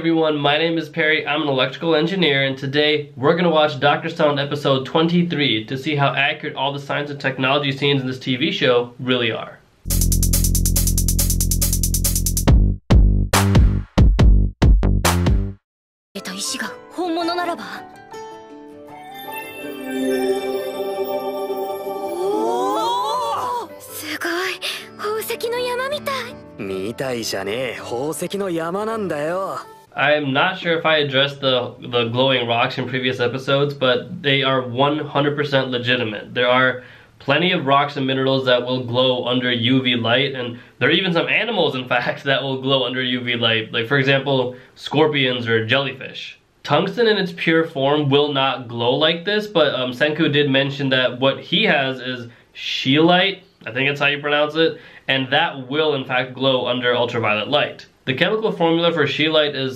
everyone, my name is Perry, I'm an electrical engineer, and today we're going to watch Dr. Stone episode 23 to see how accurate all the science and technology scenes in this TV show really are. I'm not sure if I addressed the glowing rocks in previous episodes, but they are 100% legitimate. There are plenty of rocks and minerals that will glow under UV light, and there are even some animals, in fact, that will glow under UV light, like for example, scorpions or jellyfish. Tungsten in its pure form will not glow like this, but Senku did mention that what he has is scheelite, I think that's how you pronounce it, and that will in fact glow under ultraviolet light. The chemical formula for scheelite is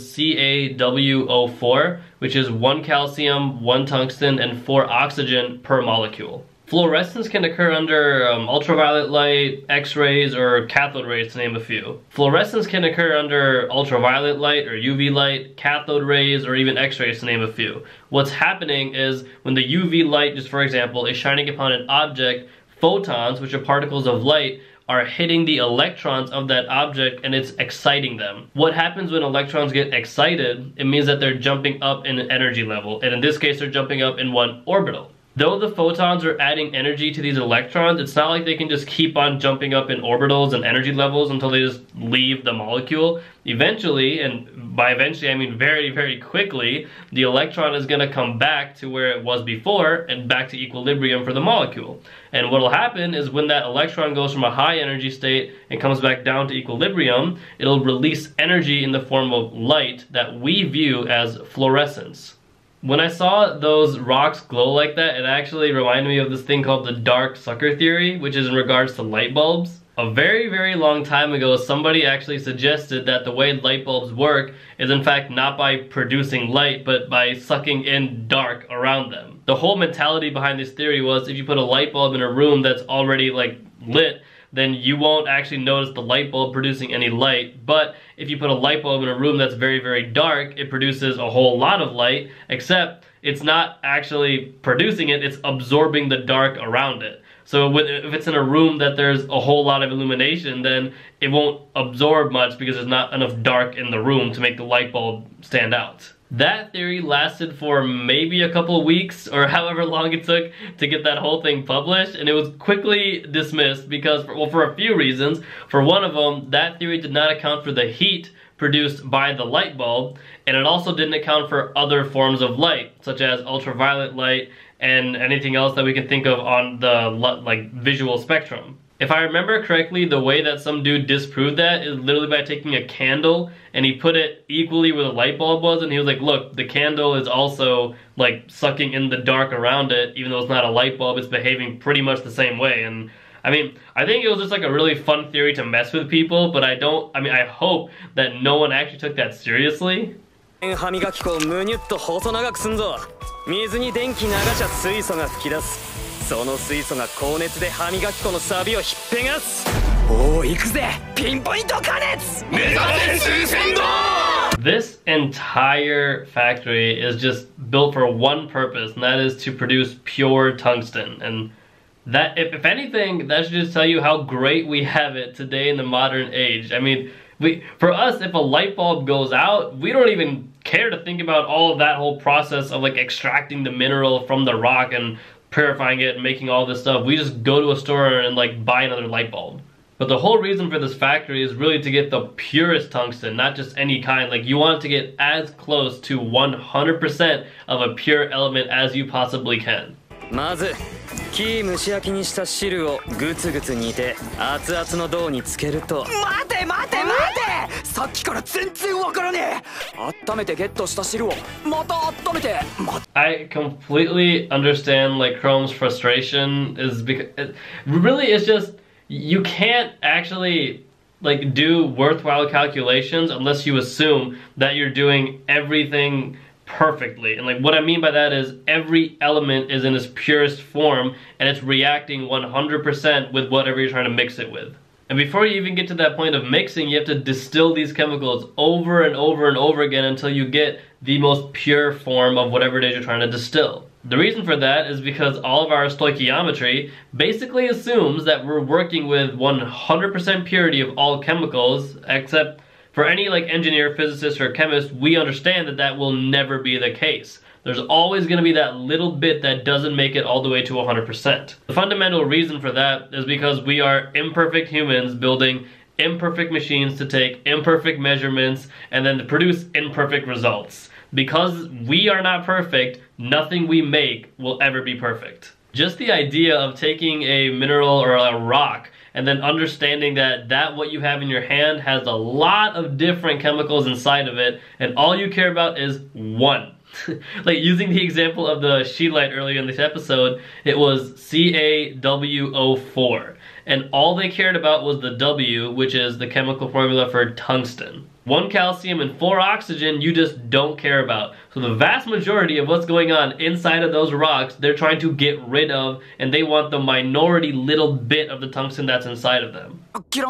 CaWO4, which is 1 calcium, 1 tungsten, and 4 oxygen per molecule. Fluorescence can occur under ultraviolet light, X-rays, or cathode rays, to name a few. Fluorescence can occur under ultraviolet light or UV light, cathode rays, or even X-rays, to name a few. What's happening is when the UV light, just for example, is shining upon an object, photons, which are particles of light, are hitting the electrons of that object and it's exciting them. What happens when electrons get excited, it means that they're jumping up in an energy level, and in this case they're jumping up in one orbital. Though the photons are adding energy to these electrons, it's not like they can just keep on jumping up in orbitals and energy levels until they just leave the molecule. Eventually, and by eventually I mean very, very quickly, the electron is going to come back to where it was before and back to equilibrium for the molecule. And what will happen is when that electron goes from a high energy state and comes back down to equilibrium, it'll release energy in the form of light that we view as fluorescence. When I saw those rocks glow like that, it actually reminded me of this thing called the dark sucker theory, which is in regards to light bulbs. A very, very long time ago, somebody actually suggested that the way light bulbs work is in fact not by producing light, but by sucking in dark around them. The whole mentality behind this theory was if you put a light bulb in a room that's already like lit, then you won't actually notice the light bulb producing any light. But if you put a light bulb in a room that's very, very dark, it produces a whole lot of light, except it's not actually producing it, it's absorbing the dark around it. So if it's in a room that there's a whole lot of illumination, then it won't absorb much because there's not enough dark in the room to make the light bulb stand out. That theory lasted for maybe a couple weeks or however long it took to get that whole thing published, and it was quickly dismissed because, for a few reasons. For one of them, that theory did not account for the heat produced by the light bulb, and it also didn't account for other forms of light, such as ultraviolet light and anything else that we can think of on the visual spectrum. If I remember correctly, the way that some dude disproved that is literally by taking a candle and he put it equally where the light bulb was, and he was like, look, the candle is also like sucking in the dark around it, even though it's not a light bulb, it's behaving pretty much the same way. And I mean, I think it was just like a really fun theory to mess with people, but I hope that no one actually took that seriously. This entire factory is just built for one purpose, and that is to produce pure tungsten. And that, if anything, that should just tell you how great we have it today in the modern age. I mean, for us, if a light bulb goes out, we don't even care to think about all of that whole process of like extracting the mineral from the rock and purifying it and making all this stuff. We just go to a store and like buy another light bulb. But the whole reason for this factory is really to get the purest tungsten, not just any kind. Like, you want to get as close to 100% of a pure element as you possibly can. I completely understand like Chrome's frustration is because it's just you can't actually like do worthwhile calculations unless you assume that you're doing everything perfectly. And like what I mean by that is every element is in its purest form and it's reacting 100% with whatever you're trying to mix it with. And before you even get to that point of mixing, you have to distill these chemicals over and over and over again until you get the most pure form of whatever it is you're trying to distill. The reason for that is because all of our stoichiometry basically assumes that we're working with 100% purity of all chemicals, except for any like engineer, physicist, or chemist, we understand that that will never be the case. There's always going to be that little bit that doesn't make it all the way to 100%. The fundamental reason for that is because we are imperfect humans building imperfect machines to take imperfect measurements and then to produce imperfect results. Because we are not perfect, nothing we make will ever be perfect. Just the idea of taking a mineral or a rock and then understanding that what you have in your hand has a lot of different chemicals inside of it, and all you care about is one. Like using the example of the sheet light earlier in this episode, it was CaWO4, and all they cared about was the W, which is the chemical formula for tungsten. 1 calcium and 4 oxygen you just don't care about. So the vast majority of what's going on inside of those rocks, they're trying to get rid of, and they want the minority little bit of the tungsten that's inside of them.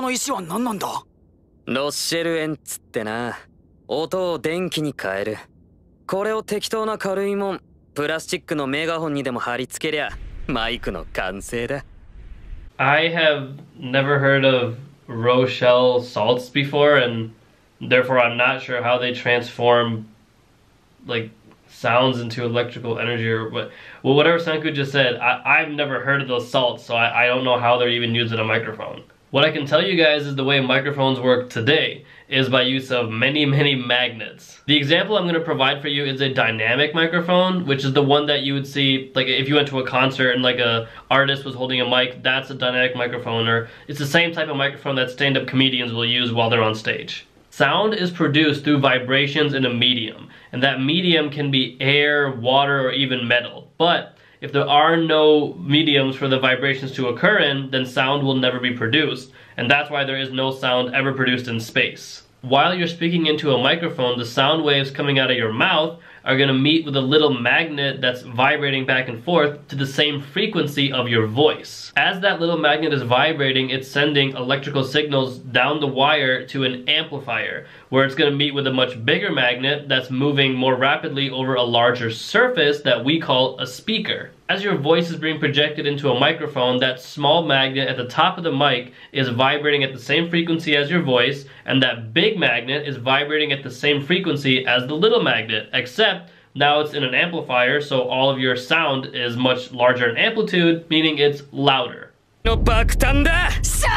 ロッシェル塩っつってな、音を電気に変える。これを適当な軽いもん、プラスチックのメガホンにでも貼り付けりゃ、マイクの完成だ。 I have never heard of Rochelle salts before, and therefore I'm not sure how they transform like sounds into electrical energy or what. Well, whatever Senku just said, I've never heard of those salts, so I don't know how they're even used in a microphone. What I can tell you guys is the way microphones work today is by use of many magnets. The example I'm going to provide for you is a dynamic microphone, which is the one that you would see like if you went to a concert and like a artist was holding a mic, that's a dynamic microphone, or it's the same type of microphone that stand-up comedians will use while they're on stage. Sound is produced through vibrations in a medium, and that medium can be air, water, or even metal. But if there are no mediums for the vibrations to occur in, then sound will never be produced, and that's why there is no sound ever produced in space. While you're speaking into a microphone, the sound waves coming out of your mouth are going to meet with a little magnet that's vibrating back and forth to the same frequency of your voice. As that little magnet is vibrating, it's sending electrical signals down the wire to an amplifier, where it's going to meet with a much bigger magnet that's moving more rapidly over a larger surface that we call a speaker. As your voice is being projected into a microphone, that small magnet at the top of the mic is vibrating at the same frequency as your voice, and that big magnet is vibrating at the same frequency as the little magnet, except now it's in an amplifier, so all of your sound is much larger in amplitude, meaning it's louder. No baktan da!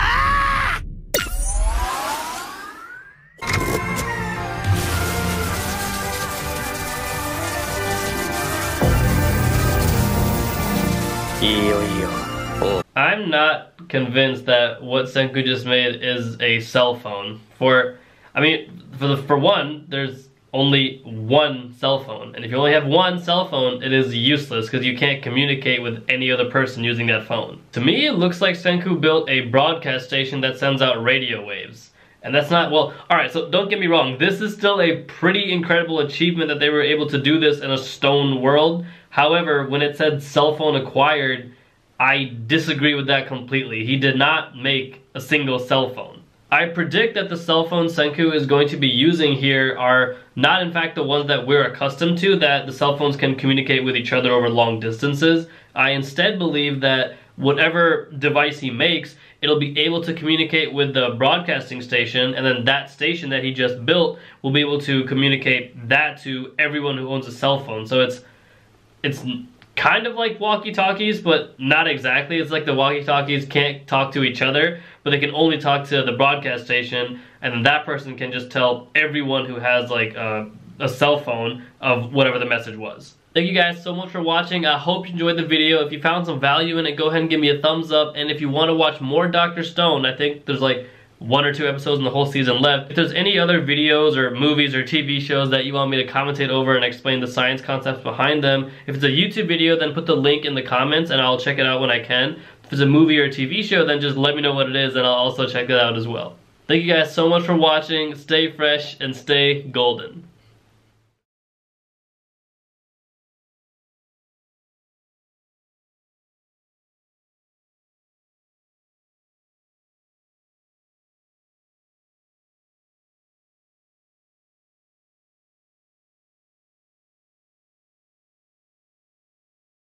I'm not convinced that what Senku just made is a cell phone. For one, there's only one cell phone, and if you only have one cell phone, it is useless because you can't communicate with any other person using that phone. To me, it looks like Senku built a broadcast station that sends out radio waves. And that's not, well, alright, so don't get me wrong, this is still a pretty incredible achievement that they were able to do this in a stone world. However, when it said cell phone acquired, I disagree with that completely. He did not make a single cell phone. I predict that the cell phones Senku is going to be using here are not in fact the ones that we're accustomed to, that the cell phones can communicate with each other over long distances. I instead believe that whatever device he makes, it'll be able to communicate with the broadcasting station, and then that station that he just built will be able to communicate that to everyone who owns a cell phone. So it's kind of like walkie-talkies, but not exactly. It's like the walkie-talkies can't talk to each other, but they can only talk to the broadcast station, and then that person can just tell everyone who has like a cell phone of whatever the message was. Thank you guys so much for watching. I hope you enjoyed the video. If you found some value in it, go ahead and give me a thumbs up, and if you want to watch more Dr. Stone, I think there's like 1 or 2 episodes in the whole season left. If there's any other videos or movies or TV shows that you want me to commentate over and explain the science concepts behind them, if it's a YouTube video, then put the link in the comments and I'll check it out when I can. If it's a movie or a TV show, then just let me know what it is and I'll also check it out as well. Thank you guys so much for watching. Stay fresh and stay golden.